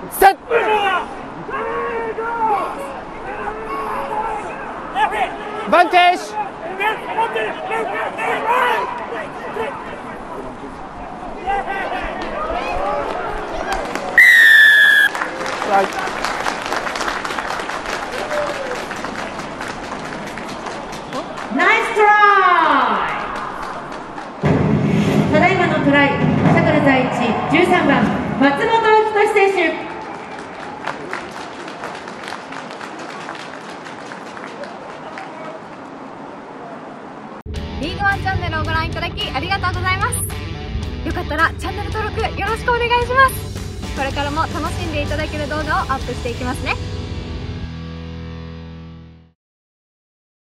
セット。バンテージ。 ナイストライ。ただいまのトライ、シャトル第一13番松本人志選手。 リーグワンチャンネルをご覧いただきありがとうございます。よかったらチャンネル登録よろしくお願いします。これからも楽しんでいただける動画をアップしていきますね。